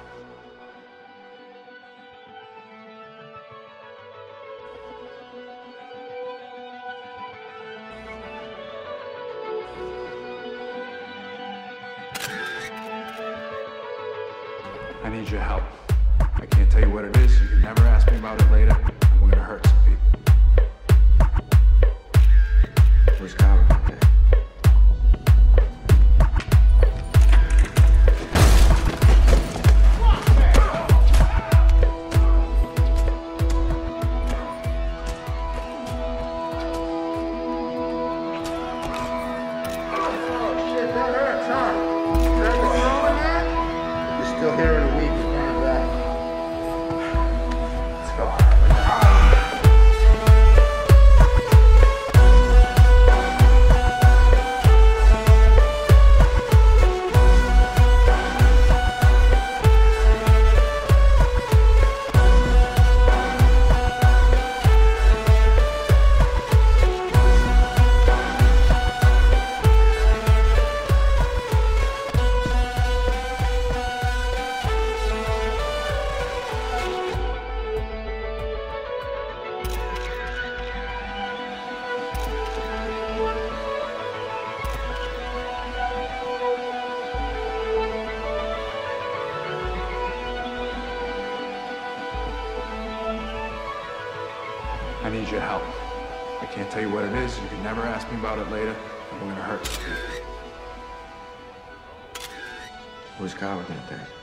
I need your help. I can't tell you what it is. You can never ask me about it later. I'm gonna hurt some people. Where's Kyle out there? Still here in a week, you're coming back. Let's go. I need your help. I can't tell you what it is. You can never ask me about it later. I'm gonna hurt some people. Where's Kyle out there?